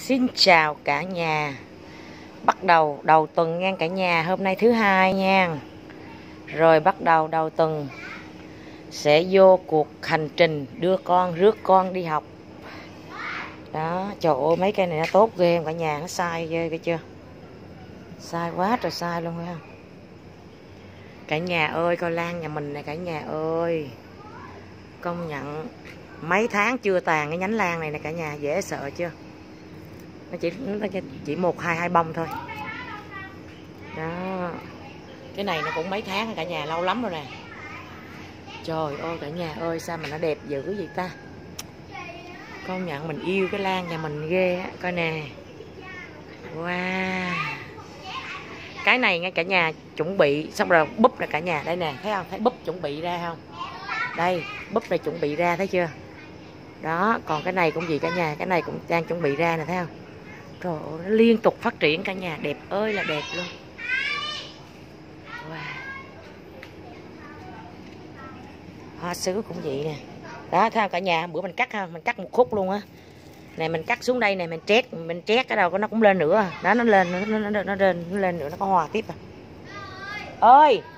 Xin chào cả nhà. Bắt đầu đầu tuần nha cả nhà. Hôm nay thứ hai nha. Rồi bắt đầu đầu tuần sẽ vô cuộc hành trình đưa con, rước con đi học. Đó, trời ơi mấy cây này nó tốt ghê cả nhà, nó sai ghê cái chưa. Sai quá trời sai luôn phải không? Cả nhà ơi, coi lan nhà mình này cả nhà ơi. Công nhận mấy tháng chưa tàn cái nhánh lan này nè cả nhà, dễ sợ chưa? Nó chỉ một hai bông thôi. Đó. Cái này nó cũng mấy tháng cả nhà, lâu lắm rồi nè. Trời ơi cả nhà ơi, sao mà nó đẹp dữ vậy ta. Công nhận mình yêu cái lan nhà mình ghê á. Coi nè. Wow. Cái này nghe cả nhà chuẩn bị xong rồi búp nè cả nhà. Đây nè, thấy không? Thấy búp chuẩn bị ra không? Đây, búp này chuẩn bị ra thấy chưa? Đó, còn cái này cũng gì cả nhà, cái này cũng đang chuẩn bị ra nè thấy không? Trời ơi, nó liên tục phát triển cả nhà, đẹp ơi là đẹp luôn. Wow. Hoa sứ cũng vậy nè. Đó, thấy không cả nhà, bữa mình cắt không? Mình cắt một khúc luôn á. Này mình cắt xuống đây này, mình trét cái đầu nó cũng lên nữa. Đó, nó lên nữa, nó lên nữa, nó có hoa tiếp à. Ơi.